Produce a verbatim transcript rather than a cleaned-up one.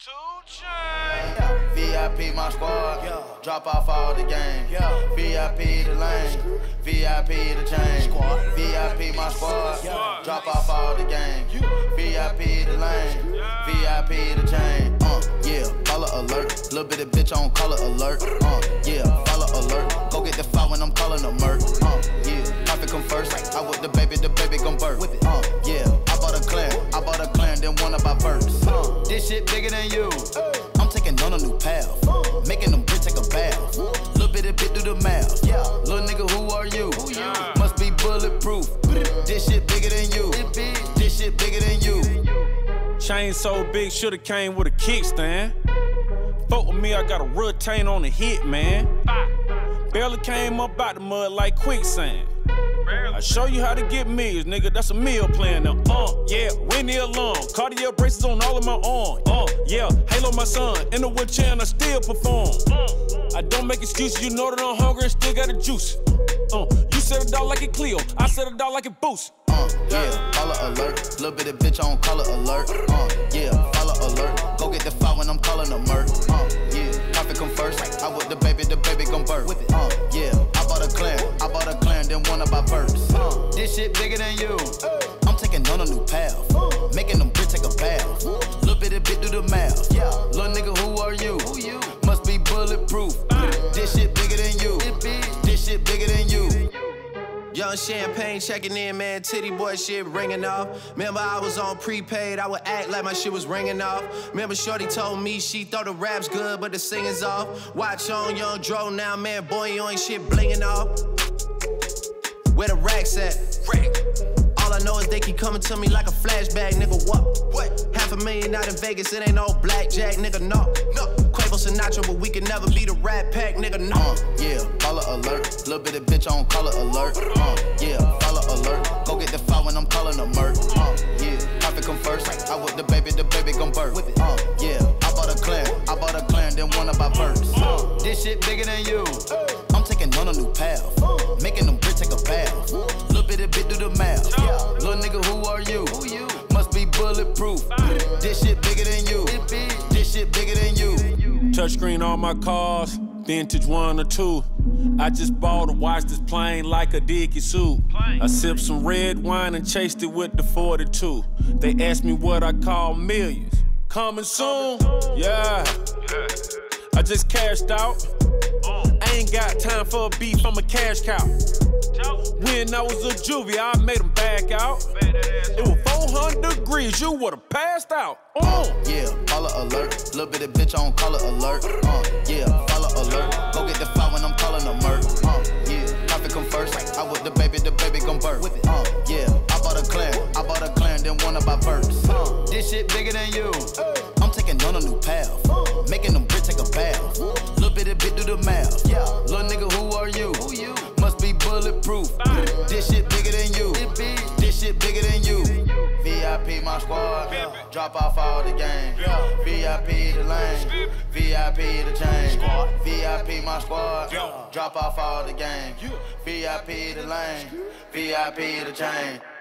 two Chainz. V I P my squad, yeah. Drop off all the game. Yeah. V I P the lane, V I P the chain. V I P my squad, yeah. Drop off all the game. V I P the lane, V I P the chain. Uh, yeah, follow alert. Little bit of bitch on color alert. Uh, yeah, follow alert. Go get the file when I'm calling a murk. Uh, yeah, profit come first. I with the baby, the baby gon' birth. Uh, yeah, I bought a clan, I bought a clan, then one of my verse. Uh, this shit bigger than you. I'm taking on a new path, making them bitch take a bath. Little bit of bit do the math. Yeah, little nigga, who are you? Yeah. Must be bulletproof. This shit bigger than you. This shit bigger than you. Chain so big, shoulda came with a kickstand. Fuck with me, I got a retain on the hit, man. Barely came up out the mud like quicksand. I show you how to get meals, nigga, that's a meal plan now. Uh, yeah, ring the alarm. Cartier braces on all of my arms. Uh, yeah, Halo my son, in the wheelchair and I still perform. I don't make excuses, you know that I'm hungry and still got the juice. Uh, you said it out like it Clio, I said it out like it Boost. Uh, yeah, follow alert. Little bit of bitch on color alert. Uh, yeah, follow alert. Go get the file when I'm calling a murk. Uh, yeah, profit come first. I with the baby, the baby gon' birth. Uh, yeah, I bought a clan, I bought a clan, then one of my verse. Uh, this shit bigger than you. I'm taking on a new path, making them bitch take a bath. Little bit of bit do the math. Yeah, little nigga, who are you? Must be bulletproof. This shit bigger than you. This shit bigger than you. Young Champagne checking in, man, titty boy shit ringing off. Remember I was on prepaid, I would act like my shit was ringing off. Remember shorty told me she thought the rap's good, but the singing's off. Watch on Young Dro now, man, boy, you ain't shit blinging off. Where the racks at? Rack. All I know is they keep coming to me like a flashback, nigga, what? What? Half a million out in Vegas, it ain't no blackjack, nigga, no. No. Quavo Sinatra, but we can never be the Rat Pack, nigga, no. Uh, yeah, follow alert. Little bit of bitch on color alert. Uh, yeah, follow alert. Go get the file when I'm calling a murk. Uh, yeah, profit come first. I with the baby, the baby gon' birth. Uh, yeah, I bought a clan, I bought a clan, then one of my verse. Uh, this shit bigger than you. I'm taking on a new path, making them bitch take a bath. Little bit of bit do the math. Yeah, little nigga, who are you? Must be bulletproof. This shit bigger than you. This shit bigger than you. Touchscreen on my cars, vintage one or two. I just bought a watch this plain like a Dickie suit. I sipped some red wine and chased it with the forty-two. They asked me what I call millions. Coming soon, yeah. I just cashed out. I ain't got time for a beef, I'm a cash cow. When I was a juvie, I made them back out. It was four hundred degrees, you would've passed out. Uh, yeah, follow alert. Little bit of bitch on color alert. Uh, yeah, follow alert. Go get the file when I'm calling a murk. Uh, yeah, profit come first. I with the baby, the baby gon' birth. Uh, yeah, I bought a clan, I bought a clan, then one of my verse. Uh, this shit bigger than you. I'm taking on a new path, making them bitch take a bath. Little bit of bit do the math. Yeah, little nigga, who are you? Must be bulletproof. This shit bigger than you. This shit bigger than you. V I P my squad, drop off all the game. V I P the lane, V I P the chain. V I P my squad, drop off all the game. V I P the lane, V I P the chain.